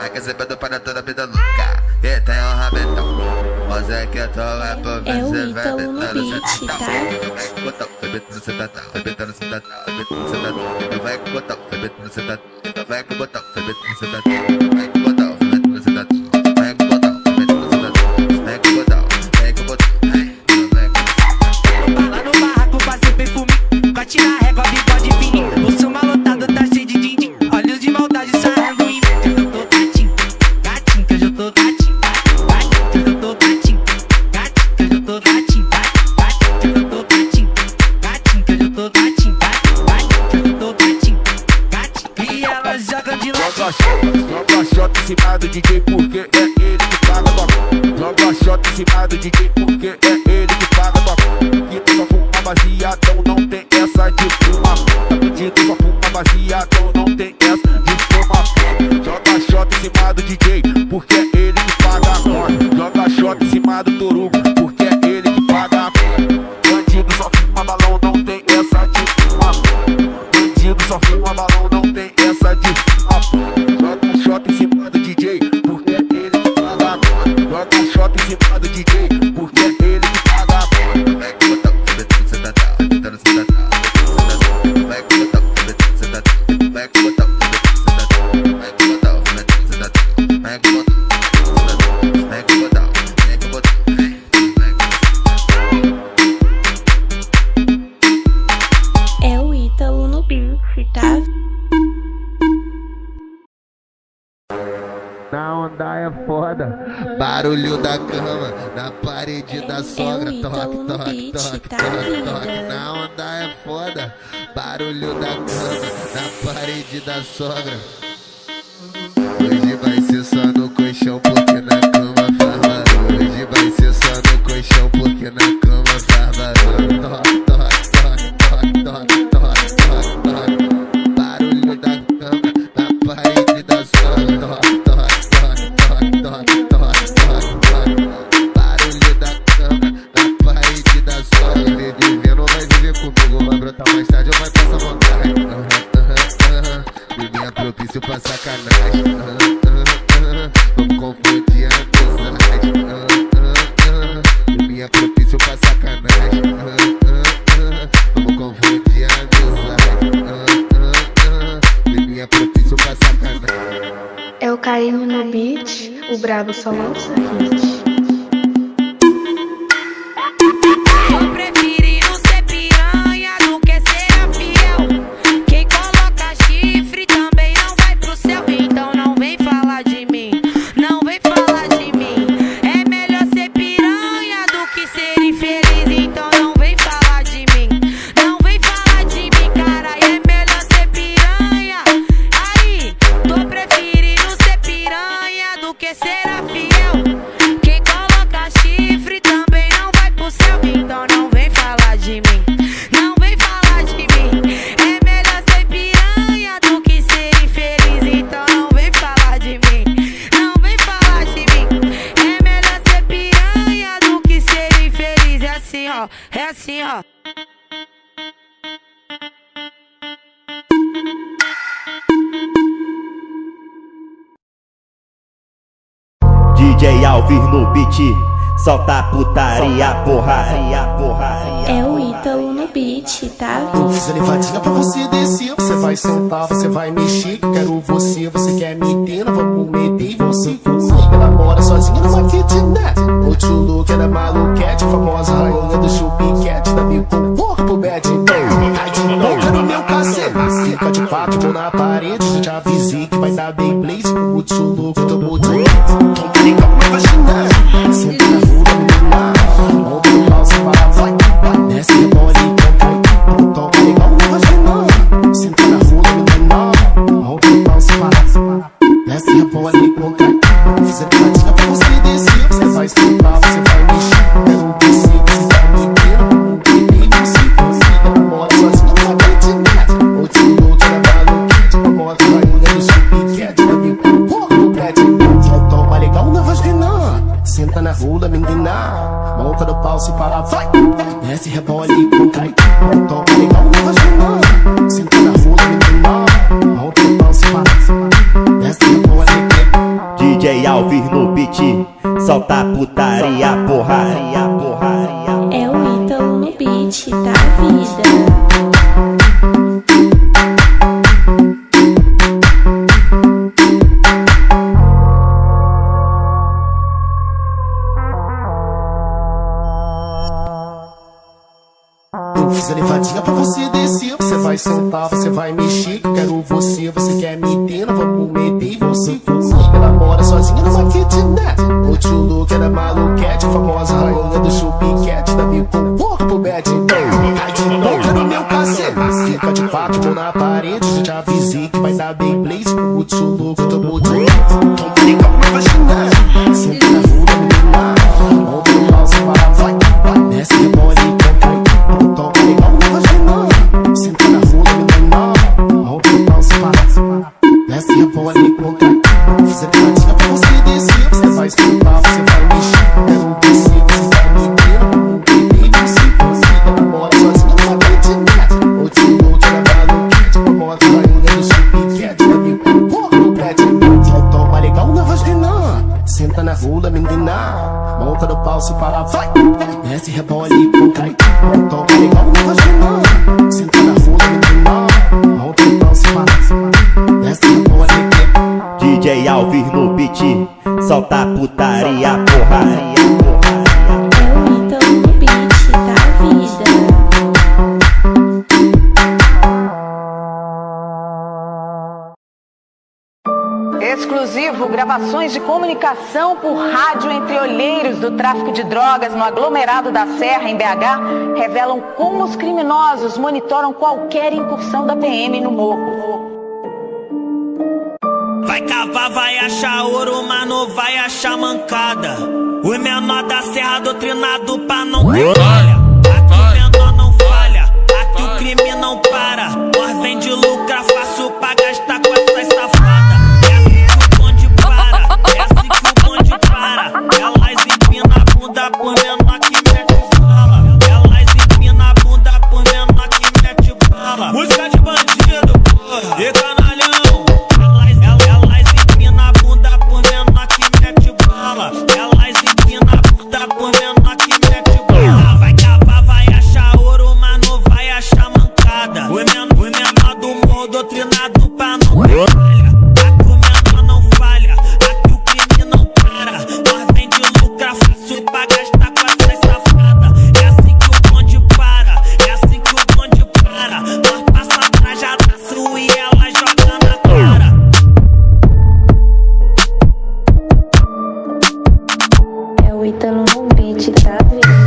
Vai que você pede para toda a vida louca. E tem um rabetão. Mas é que eu tô lá pra ver É o se vai Ítalo no betando beat, tá? Vai botão, vai betando sentadão. Vai betando sentadão, vai betando sentadão. Vai com botão, vai betando sentadão. Vai com botão, vai betando sentadão. Vai com botão, vai betando sentadão. Vai com botão, vai betando sentadão. Vai com botão, vai com botão. Lá no barraco, passei perfume. Corte na régua, bigode fininho. O som malotado tá cheio de din-din. Olhos de maldade sarrando em mim. Que eu tô gatinho, gatinho, que eu já tô gatinho. Gatinho, que eu já tô gatinho. Gatinho, que eu já tô gatinho. Gatinho, que eu já tô gatinho. Gatinho, que eu já tô gatinho. Gatinho, que eu já tô gatinho. Gatinho, e elas jogam de latinho. Joga shot em cima do DJ porque é ele que paga a toca. Joga shot em cima do DJ porque é ele que paga a toca. Que só fuma baseadão, não tem essa de fumar. Tá pedindo só fuma baseadão, não tem essa de fumar. Joga shot em cima do DJ porque é ele que paga a conta. Joga shot em cima do Torugo porque é ele que paga a conta. Bandido só fuma balão, não tem essa de fumar. Bandido só fuma balão, não tem essa de fumar. Joga shot em cima do DJ porque é ele que paga a conta. Joga shot em cima do DJ porque é ele que paga a conta. Vai com botão, vai betando sentadão. Vai betando sentadão. Vai com botão, vai betando sentadão. Vai com botão, vai betando sentadão. Vai com botão, vai betando sentadão. Vai com botão, vai com botão, vai com botão. É o Ítalo no beat, tá? Na onda é foda. Barulho da cama na parede da sogra. o Ítalo Toque, no toque, beat, toque, tá, toque, vida? toque. Na onda é foda. Barulho da cama na parede da sogra. Hoje vai ser só no colchão porque na cama faz barulho. Hoje vai ser só no colchão porque na cama faz barulho. Toque, toque, toque, toque, toque, toque, toque. Barulho da cama na parede da sogra. Toque, toque, toque, toque, toque, toque, toque. Barulho da cama na parede da sogra. Vivendo vai viver comigo, vai brotar mais tarde ou vai passar vontade. Ninguém é propício pra sacanagem. Vamos confundir a amizade. Ninguém é propício pra sacanagem. Vamos confundir a amizade. Ninguém é propício pra sacanagem. É o Caíno no beat, o brabo só lança hit. Tô preferindo ser piranha do que ser fiel. Quem coloca chifre também não vai pro céu. Então não vem falar de mim, não vem falar de mim. É melhor ser piranha do que ser infeliz. Então não vem falar de mim, não vem falar de mim, cara. É melhor ser piranha. Aí, tô preferindo ser piranha do que ser fiel. Quem coloca chifre também não vai pro céu. Então não vem falar de mim, não vem falar de mim. É melhor ser piranha do que ser infeliz. Então não vem falar de mim, não vem falar de mim. É melhor ser piranha do que ser infeliz. É assim, ó, é assim, ó. DJ Alvir no beat, solta a putaria, porraria, porraria. É o Ítalo no beat, tá? Fiz a levadinha pra você descer. Você vai sentar, você vai mexer. Que eu quero você, você quer me ter. Não vamos meter você comigo. Ela mora sozinha numa kitnet. O tio Luke era maluquete, famosa rainha do chupiquete. Da bico porra pro bad boy. Cai de novo no meu cacete. Fica de quatro, mão na parede. Já te avisei que vai dar bem blaze. O tio Luke tomou de toma legal na vagina. Senta na rua, menina. Monta no pau, se para, vai. Desce e bola e canta. Toma legal na vagina. Senta na rua, menina. Monta no pau, se para. Desce e bola e canta. Fiz a levadinha pra você descer. Você vai sentar, você vai mexer. Quero descer, você vai me ter. E você mora sozinha numa kitnet. O tio Luke era maluquete, famosa rainha do chupiquete. Da bico porra pro bad boy. Toma legal na vagina. Senta na rula, menina. Monta no pau, se para, vai. Desce, rebola e contrai. Toma legal na vagina. Senta na rula, menina. Monta no pau, se para. Desce, rebola e contrai. Alves no beat, solta putaria, porraria, porraria. É o Ítalo no beat da vida. Eu fiz a levadinha pra você descer. Você vai sentar, você vai mexer. Quero você, você quer me ter. Não vamos meter você comigo. Ela mora sozinha numa kitnet. O tio Luke era maluquete, famosa rainha do chupiquete. Da bico com corpo bad. Cai de boca no meu cacete. Fica de quatro, mão na parede. Já te avisei que vai dar bem blaze. O tio Luke tomou de toma legal na vagina. Senta na rua, menina. Ombro no pau, você vai. Desce, rebola e canta. Toma legal na vagina. Senta na rua, menina. Ombro no pau, você vai. Desce, rebola e canta. Fiz a levadinha pra você descer. Você vai escutar, você vai mexer. Quero você, você vai me ter. E você consiga. Namora sozinha numa kitnet. O tio Luke era maluquete, famosa rainha do chupiquete. Da bico com corpo bad. Toma legal na vagina. Senta na rua, menina. Monta no pau, se para, vai. Desce, rebola e contrai. Toma legal na vagina. Senta na rua, menina. Monta no pau, se para. Desce, rebola e contrai. DJ Alves no beat, solta putaria, porraria, porraria. É o Ítalo no beat da vida. Exclusivo, gravações de comunicação por rádio entre olheiros do tráfico de drogas no aglomerado da Serra, em BH, revelam como os criminosos monitoram qualquer incursão da PM no morro. Vai cavar, vai achar ouro, mas não vai achar mancada. O menor da Serra doutrinado pra não ter falha. Aqui o menor não falha, aqui o crime não para. Nós vem de lucrar fácil pra gastar com essas safadas. É assim que o bonde para, é assim que o bonde para. Elas empinam a bunda por menor que mete bala. Elas empinam a bunda por menor que mete bala. Música de bandido, porra, e canalhão. Elas empinam a bunda por menor que mete bala. Elas empinam a bunda por menor que mete bala. Vai cavar, vai achar ouro, mas não vai achar mancada. O menor do morro doutrinado pra não ter falha. Aqui o menor não falha, aqui o crime não para. Nós vem de lucrar fácil pra gastar com essas safadas. É assim que o bonde para, é assim que o bonde para. Nós passa trajadaço e ela joga na cara. É o Ítalo no beat da vida.